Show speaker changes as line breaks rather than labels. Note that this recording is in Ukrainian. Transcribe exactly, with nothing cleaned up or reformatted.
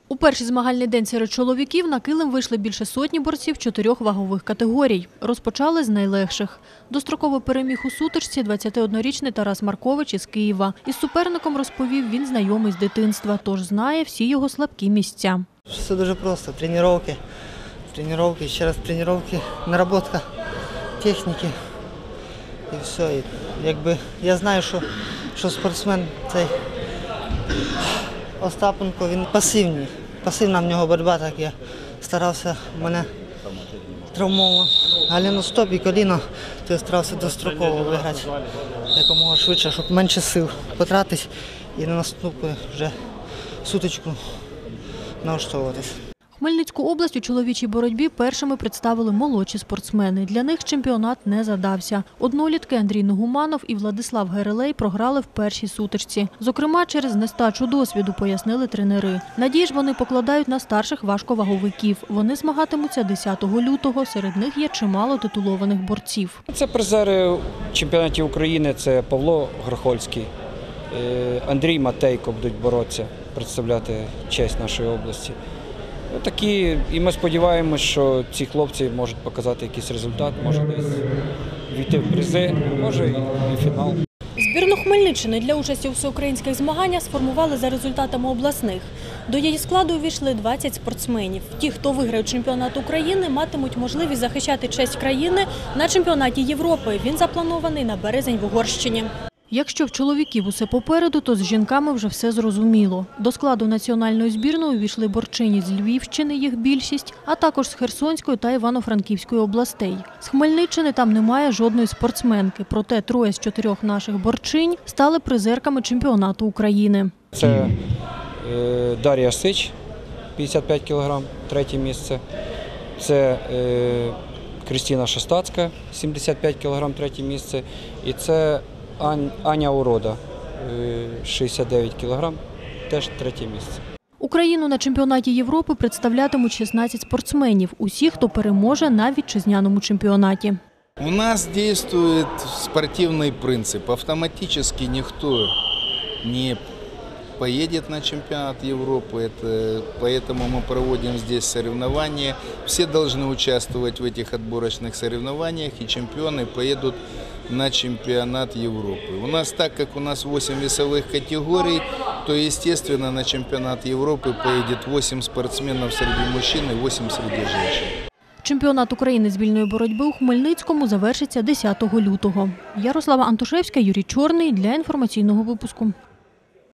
У перший змагальний день серед чоловіків на килим вийшли більше сотні борців чотирьох вагових категорій. Розпочали з найлегших. Достроково переміг у сутичці двадцятиоднорічний Тарас Маркович із Києва. Із суперником, розповів, він знайомий з дитинства, тож знає всі його слабкі місця.
Все дуже просто. Тренування, тренування, ще раз тренування, наработка техніки і все. І, якби, я знаю, що, що спортсмен цей Остапенко, він пасивний. Пасивна в нього боротьба, так я старався, мене травмовано галіно стоп і коліно, то я старався достроково виграти якомога швидше, щоб менше сил потратити і на наступну вже сутичку налаштовуватись.
Хмельницьку область у чоловічій боротьбі першими представили молодші спортсмени. Для них чемпіонат не задався. Однолітки Андрій Ногуманов і Владислав Герелей програли в першій сутичці. Зокрема, через нестачу досвіду, пояснили тренери. Надії ж вони покладають на старших важковаговиків. Вони змагатимуться десятого лютого, серед них є чимало титулованих борців.
Це призери чемпіонатів України, це Павло Грохольський, Андрій Матейко будуть боротися, представляти честь нашої області. Такі, і ми сподіваємося, що ці хлопці можуть показати якийсь результат, може десь війти в призи, може і в фінал.
Збірну Хмельниччини для участі у всеукраїнських змаганнях сформували за результатами обласних. До її складу увійшли двадцять спортсменів. Ті, хто виграє чемпіонат України, матимуть можливість захищати честь країни на чемпіонаті Європи. Він запланований на березень в Угорщині. Якщо в чоловіків усе попереду, то з жінками вже все зрозуміло. До складу національної збірної увійшли борчині з Львівщини, їх більшість, а також з Херсонської та Івано-Франківської областей. З Хмельниччини там немає жодної спортсменки, проте троє з чотирьох наших борчинь стали призерками чемпіонату України.
Це е, Дар'я Сич, п'ятдесят п'ять кілограм, третє місце. Це е, Крістіна Шостацька, сімдесят п'ять кілограм, третє місце. І це Аня Урода, шістдесят дев'ять кілограм, теж третє місце.
Україну на чемпіонаті Європи представлятимуть шістнадцять спортсменів. Усі, хто переможе на вітчизняному чемпіонаті.
У нас действует спортивный принцип. Автоматически никто не поедет на чемпионат Европы. Это, поэтому мы проводим здесь соревнования. Все должны участвовать в этих отборочных соревнованиях, и чемпионы поедут на чемпионат Европы. У нас, так как у нас восемь весовых категорий, то, естественно, на чемпионат Европы поедет восемь спортсменов среди мужчин и восемь среди женщин.
Чемпіонат України з вільної боротьби у Хмельницькому завершиться десятого лютого. Ярослава Антошевська, Юрій Чорний для інформаційного випуску.